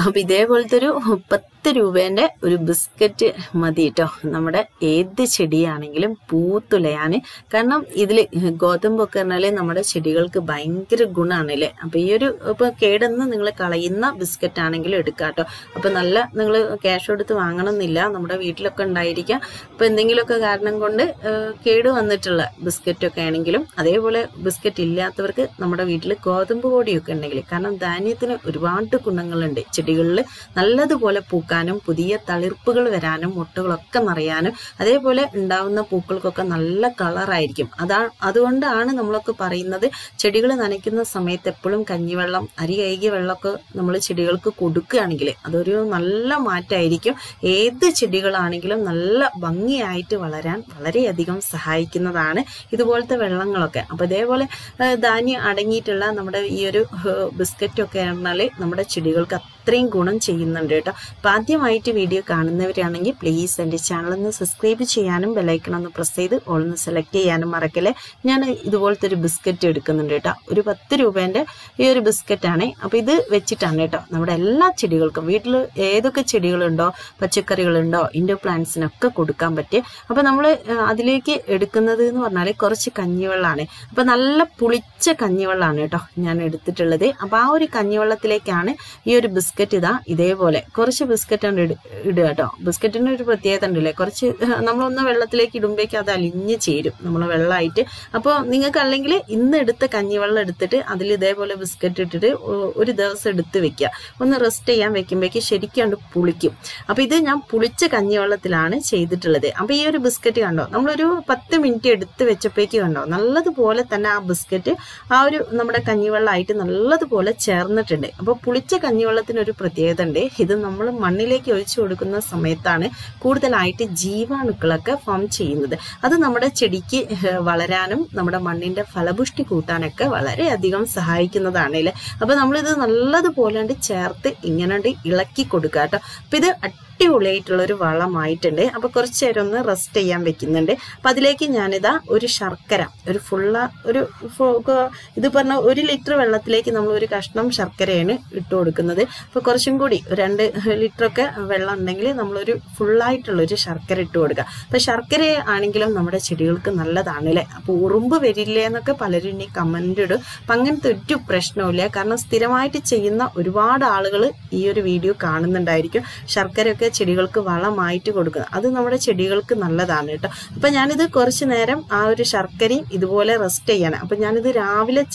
അപ്പോൾ ഇതേപോലത്തെ ഒരു 10 രൂപേൻ്റെ ഒരു ബിസ്ക്കറ്റ് മതി കേട്ടോ നമ്മുടെ ഏത് ചെടിയാണെങ്കിലും പൂത്തുലയാൻ. കാരണം ഇതിൽ ഗോതമ്പൊക്കെ പറഞ്ഞാൽ നമ്മുടെ ചെടികൾക്ക് ഭയങ്കര ഗുണമാണല്ലേ. അപ്പോൾ ഈ ഒരു ഇപ്പോൾ കേടെന്ന് നിങ്ങൾ കളയുന്ന ബിസ്ക്കറ്റ് ആണെങ്കിലും എടുക്കാം കേട്ടോ. അപ്പോൾ നല്ല നിങ്ങൾ ക്യാഷ് കൊടുത്ത് വാങ്ങണമെന്നില്ല, നമ്മുടെ വീട്ടിലൊക്കെ ഉണ്ടായിരിക്കാം. അപ്പോൾ എന്തെങ്കിലുമൊക്കെ കാരണം കൊണ്ട് കേട് വന്നിട്ടുള്ള ബിസ്ക്കറ്റൊക്കെ ആണെങ്കിലും, അതേപോലെ ബിസ്ക്കറ്റ് ഇല്ലാത്തവർക്ക് നമ്മുടെ വീട്ടിൽ ഗോതമ്പ് പൊടിയൊക്കെ ഉണ്ടെങ്കിൽ, കാരണം ധാന്യത്തിന് ഒരുപാട് ഗുണങ്ങളുണ്ട്. ചെടികളിൽ നല്ലതുപോലെ പൂക്കാനും പുതിയ തളിർപ്പുകൾ വരാനും മുട്ടുകളൊക്കെ നിറയാനും അതേപോലെ ഉണ്ടാവുന്ന പൂക്കൾക്കൊക്കെ നല്ല കളറായിരിക്കും. അതുകൊണ്ടാണ് നമ്മളൊക്കെ പറയുന്നത് ചെടികൾ നനയ്ക്കുന്ന സമയത്ത് എപ്പോഴും കഞ്ഞിവെള്ളം, അരി കഴുകിയ വെള്ളമൊക്കെ നമ്മൾ ചെടികൾക്ക് കൊടുക്കുകയാണെങ്കിൽ അതൊരു നല്ല മാറ്റമായിരിക്കും. ഏത് ചെടികളാണെങ്കിലും നല്ല ഭംഗിയായിട്ട് വളരാൻ വളരെയധികം സഹായിക്കുന്നതാണ് ഇതുപോലത്തെ വെള്ളങ്ങളൊക്കെ. അപ്പോൾ ഇതേപോലെ ധാന്യം അടങ്ങിയിട്ടുള്ള നമ്മുടെ ഈ ഒരു ബിസ്ക്കറ്റൊക്കെ പറഞ്ഞാൽ നമ്മുടെ ചെടികൾക്ക് അത്രയും ഗുണം ചെയ്യുന്നുണ്ട് കേട്ടോ. അപ്പോൾ ആദ്യമായിട്ട് വീഡിയോ കാണുന്നവരാണെങ്കിൽ പ്ലീസ് എൻ്റെ ചാനലൊന്ന് സബ്സ്ക്രൈബ് ചെയ്യാനും ബെല്ലൈക്കൺ ഒന്ന് പ്രസ് ചെയ്ത് ഓളൊന്ന് സെലക്ട് ചെയ്യാനും മറക്കല്ലേ. ഞാൻ ഇതുപോലത്തെ ഒരു ബിസ്ക്കറ്റ് എടുക്കുന്നുണ്ട് കേട്ടോ. ഒരു 10 രൂപേൻ്റെ ഈ ഒരു ബിസ്ക്കറ്റാണ്. അപ്പോൾ ഇത് വെച്ചിട്ടാണ് കേട്ടോ നമ്മുടെ എല്ലാ ചെടികൾക്കും, വീട്ടിൽ ഏതൊക്കെ ചെടികളുണ്ടോ പച്ചക്കറികളുണ്ടോ ഇൻഡോർ പ്ലാന്റ്സിനൊക്കെ കൊടുക്കാൻ പറ്റിയ. അപ്പോൾ നമ്മൾ അതിലേക്ക് എടുക്കുന്നത് എന്ന് പറഞ്ഞാൽ കുറച്ച് കഞ്ഞിവെള്ളമാണ്. അപ്പോൾ നല്ല പുളിച്ച കഞ്ഞിവെള്ളമാണ് കേട്ടോ ഞാൻ എടുത്തിട്ടുള്ളത്. അപ്പോൾ ആ ഒരു കഞ്ഞിവെള്ളത്തിലേക്കാണ് ഈ ഒരു ബിസ്ക്കറ്റ് ഇതേപോലെ കുറച്ച് ബിസ്ക്കറ്റാണ് ഇടുക കേട്ടോ. ബിസ്ക്കറ്റിന് ഒരു പ്രത്യേകത ഉണ്ടല്ലേ, കുറച്ച് നമ്മളൊന്ന് വെള്ളത്തിലേക്ക് ഇടുമ്പോഴേക്കും അത് അലിഞ്ഞ് ചേരും നമ്മൾ വെള്ളമായിട്ട്. അപ്പോൾ നിങ്ങൾക്ക് അല്ലെങ്കിൽ ഇന്ന് എടുത്ത കഞ്ഞിവെള്ളം എടുത്തിട്ട് അതിൽ ഇതേപോലെ ബിസ്ക്കറ്റ് ഇട്ടിട്ട് ഒരു ദിവസം എടുത്ത് വെക്കുക, ഒന്ന് റെസ്റ്റ് ചെയ്യാൻ വെക്കുമ്പോഴേക്ക് ശരിക്കും പുളിക്കും. അപ്പോൾ ഇത് ഞാൻ പുളിച്ച കഞ്ഞിവെള്ളത്തിലാണ് ചെയ്തിട്ടുള്ളത്. അപ്പോൾ ഈ ഒരു ബിസ്ക്കറ്റ് കണ്ടോ, നമ്മളൊരു 10 മിനിറ്റ് എടുത്ത് വെച്ചപ്പോഴേക്ക് കണ്ടോ നല്ലതുപോലെ തന്നെ ആ ബിസ്ക്കറ്റ് ആ ഒരു നമ്മുടെ കഞ്ഞിവെള്ളമായിട്ട് നല്ലതുപോലെ ചേർന്നിട്ടുണ്ട്. അപ്പോൾ പുളിച്ച കഞ്ഞിവെള്ളത്തിനൊരു പ്രത്യേകത ഉണ്ട്. ഇത് നമ്മൾ മണ്ണിലേക്ക് ഒഴിച്ചു കൊടുക്കുന്ന സമയത്താണ് കൂടുതലായിട്ട് ജീവാണുക്കളൊക്കെ ഫോം ചെയ്യുന്നത്. അത് നമ്മുടെ ചെടിക്ക് വളരാനും നമ്മുടെ മണ്ണിന്റെ ഫലപുഷ്ടി കൂട്ടാനൊക്കെ വളരെയധികം സഹായിക്കുന്നതാണ് അല്ലേ. അപ്പൊ നമ്മളിത് നല്ലതുപോലെ ചേർത്ത് ഇങ്ങനെ ഇളക്കി കൊടുക്കുക കേട്ടോ. അപ്പൊ ഇത് അടിപൊളിയായിട്ടുള്ള ഒരു വളമായിട്ടുണ്ട്. അപ്പോൾ കുറച്ച് നേരം ഒന്ന് റെസ്റ്റ് ചെയ്യാൻ വെക്കുന്നുണ്ട്. അപ്പം അതിലേക്ക് ഞാനിതാ ഒരു ശർക്കര, ഒരു ഇത് പറഞ്ഞ 1 ലിറ്റർ വെള്ളത്തിലേക്ക് നമ്മൾ ഒരു കഷ്ണം ശർക്കരയാണ് ഇട്ട് കൊടുക്കുന്നത്. അപ്പോൾ കുറച്ചും കൂടി 2 ലിറ്ററൊക്കെ വെള്ളം ഉണ്ടെങ്കിൽ നമ്മളൊരു ഫുള്ളായിട്ടുള്ളൊരു ശർക്കര ഇട്ട് കൊടുക്കുക. അപ്പോൾ ശർക്കര ആണെങ്കിലും നമ്മുടെ ചെടികൾക്ക് നല്ലതാണ് അല്ലേ. അപ്പോൾ ഉറുമ്പ് വരില്ലേ എന്നൊക്കെ പലരും ഇനി കമൻ്റ് ഇടും. അപ്പം അങ്ങനത്തെ ഒരു പ്രശ്നമില്ല, കാരണം സ്ഥിരമായിട്ട് ചെയ്യുന്ന ഒരുപാട് ആളുകൾ ഈ ഒരു വീഡിയോ കാണുന്നുണ്ടായിരിക്കും. ശർക്കരയൊക്കെ ചെടികൾക്ക് വളമായിട്ട് കൊടുക്കുക, അത് നമ്മുടെ ചെടികൾക്ക് നല്ലതാണ് കേട്ടോ. അപ്പൊ ഞാനിത് കുറച്ച് നേരം ആ ഒരു ശർക്കരയും ഇതുപോലെ റെസ്റ്റ് ചെയ്യണം. അപ്പൊ ഞാനിത് രാവിലെ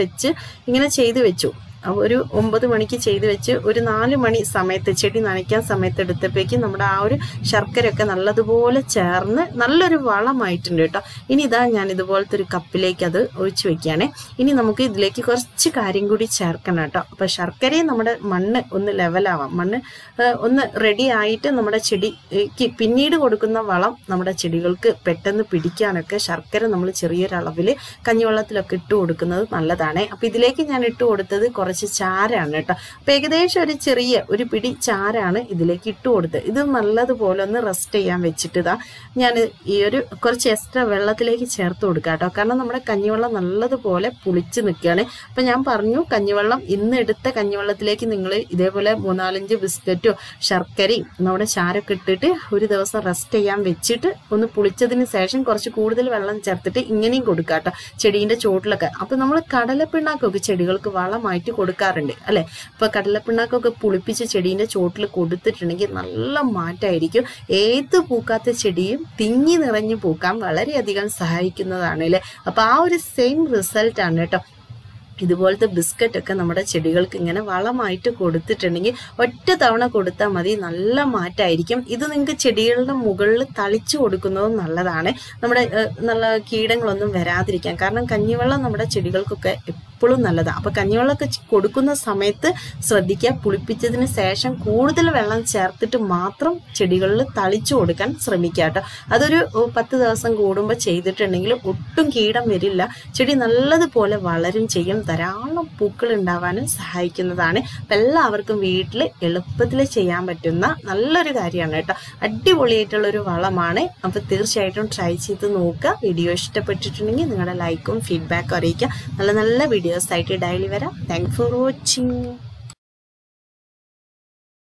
ഇങ്ങനെ ചെയ്ത് വെച്ചു. ഒരു 9 മണിക്ക് ചെയ്ത് വെച്ച് ഒരു 4 മണി സമയത്ത് ചെടി നനയ്ക്കാൻ സമയത്ത് എടുത്തപ്പോഴേക്കും നമ്മുടെ ആ ഒരു ശർക്കരയൊക്കെ നല്ലതുപോലെ ചേർന്ന് നല്ലൊരു വളമായിട്ടുണ്ട് കേട്ടോ. ഇനി ഇതാ ഞാൻ ഇതുപോലത്തെ ഒരു കപ്പിലേക്ക് അത് ഒഴിച്ചു വെക്കുകയാണേ. ഇനി നമുക്ക് ഇതിലേക്ക് കുറച്ച് കാര്യം കൂടി ചേർക്കണം കേട്ടോ. അപ്പൊ ശർക്കരയും നമ്മുടെ മണ്ണ് ഒന്ന് ലെവലാവാം, മണ്ണ് ഒന്ന് റെഡി ആയിട്ട് നമ്മുടെ ചെടിക്ക് പിന്നീട് കൊടുക്കുന്ന വളം നമ്മുടെ ചെടികൾക്ക് പെട്ടെന്ന് പിടിക്കാനൊക്കെ ശർക്കര നമ്മൾ ചെറിയൊരളവിൽ കഞ്ഞിവെള്ളത്തിലൊക്കെ ഇട്ട് കൊടുക്കുന്നത് നല്ലതാണ്. അപ്പൊ ഇതിലേക്ക് ഞാൻ ഇട്ട് കൊടുത്തത് കുറച്ച് ചാരാണ് കേട്ടോ. അപ്പൊ ഏകദേശം ഒരു പിടി ചാരാണ് ഇതിലേക്ക് ഇട്ട് കൊടുത്തത്. ഇത് നല്ലതുപോലെ ഒന്ന് റെസ്റ്റ് ചെയ്യാൻ വെച്ചിട്ട് ഞാൻ ഈ ഒരു കുറച്ച് എക്സ്ട്രാ വെള്ളത്തിലേക്ക് ചേർത്ത് കൊടുക്കാം കേട്ടോ. കാരണം നമ്മുടെ കഞ്ഞിവെള്ളം നല്ലതുപോലെ പുളിച്ച് നിൽക്കുകയാണ്. അപ്പൊ ഞാൻ പറഞ്ഞു കഞ്ഞിവെള്ളം ഇന്ന് എടുത്ത കഞ്ഞിവെള്ളത്തിലേക്ക് നിങ്ങൾ ഇതേപോലെ 3-4 ബിസ്ക്കറ്റോ ശർക്കരയും നമ്മുടെ ചാരൊക്കെ ഇട്ടിട്ട് ഒരു ദിവസം റെസ്റ്റ് ചെയ്യാൻ വെച്ചിട്ട് ഒന്ന് പുളിച്ചതിന് ശേഷം കുറച്ച് കൂടുതൽ വെള്ളം ചേർത്തിട്ട് ഇങ്ങനെയും കൊടുക്കാം കേട്ടോ ചെടീൻ്റെ ചോട്ടിലൊക്കെ. അപ്പൊ നമ്മൾ കടലപ്പിണ്ണാക്കൊക്കെ ചെടികൾക്ക് വളമായിട്ട് കൊടുക്കാറുണ്ട് അല്ലെ. അപ്പൊ കടലപ്പിണ്ണാക്കൊക്കെ പുളിപ്പിച്ച് ചെടീന്റെ ചോട്ടിൽ കൊടുത്തിട്ടുണ്ടെങ്കിൽ നല്ല മാറ്റമായിരിക്കും. ഏത് പൂക്കാത്ത ചെടിയും തിങ്ങി നിറഞ്ഞു പൂക്കാൻ വളരെയധികം സഹായിക്കുന്നതാണ് അല്ലെ. അപ്പൊ ആ ഒരു സെയിം റിസൾട്ട് ആണ് കേട്ടോ ഇതുപോലത്തെ ബിസ്ക്കറ്റൊക്കെ നമ്മുടെ ചെടികൾക്ക് ഇങ്ങനെ വളമായിട്ട് കൊടുത്തിട്ടുണ്ടെങ്കിൽ ഒറ്റ തവണ കൊടുത്താൽ മതി, നല്ല മാറ്റമായിരിക്കും. ഇത് നിങ്ങൾക്ക് ചെടികളുടെ മുകളിൽ തളിച്ചു കൊടുക്കുന്നതും നല്ലതാണ്, നമ്മുടെ നല്ല കീടങ്ങളൊന്നും വരാതിരിക്കാൻ. കാരണം കഞ്ഞിവെള്ളം നമ്മുടെ ചെടികൾക്കൊക്കെ എപ്പോഴും നല്ലതാണ്. അപ്പോൾ കഞ്ഞിവെള്ളമൊക്കെ കൊടുക്കുന്ന സമയത്ത് ശ്രദ്ധിക്കുക, പുളിപ്പിച്ചതിന് ശേഷം കൂടുതൽ വെള്ളം ചേർത്തിട്ട് മാത്രം ചെടികളിൽ തളിച്ചു കൊടുക്കാൻ ശ്രമിക്കുക കേട്ടോ. അതൊരു 10 ദിവസം കൂടുമ്പോൾ ചെയ്തിട്ടുണ്ടെങ്കിൽ ഒട്ടും കീടം വരില്ല, ചെടി നല്ലതുപോലെ വളരും ചെയ്യും, ധാരാളം പൂക്കൾ ഉണ്ടാവാനും സഹായിക്കുന്നതാണ്. അപ്പം എല്ലാവർക്കും വീട്ടിൽ എളുപ്പത്തിൽ ചെയ്യാൻ പറ്റുന്ന നല്ലൊരു കാര്യമാണ് കേട്ടോ. അടിപൊളിയായിട്ടുള്ളൊരു വളമാണ്. അപ്പോൾ തീർച്ചയായിട്ടും ട്രൈ ചെയ്ത് നോക്കുക. വീഡിയോ ഇഷ്ടപ്പെട്ടിട്ടുണ്ടെങ്കിൽ നിങ്ങളുടെ ലൈക്കും ഫീഡ്ബാക്കും അറിയിക്കുക. നല്ല നല്ല വീഡിയോസ് ആയിട്ട് ഡെയിലി വരാം. Thank for watching.